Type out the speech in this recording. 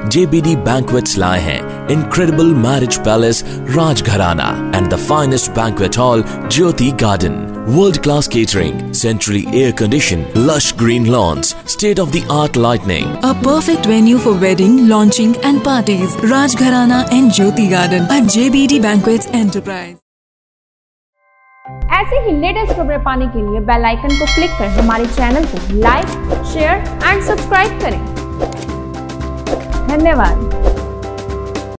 JBD Banquets लाए हैं incredible marriage palace Rajgharana and the finest banquet hall Jyoti Garden. World-class catering, centrally air-conditioned, lush green lawns, state-of-the-art lighting. A perfect venue for wedding, launching and parties. Rajgharana and Jyoti Garden at JBD Banquets Enterprise. ऐसे ही latest खबरें पाने के लिए bell icon को click कर हमारे channel को like, share and subscribe करें। धन्यवाद।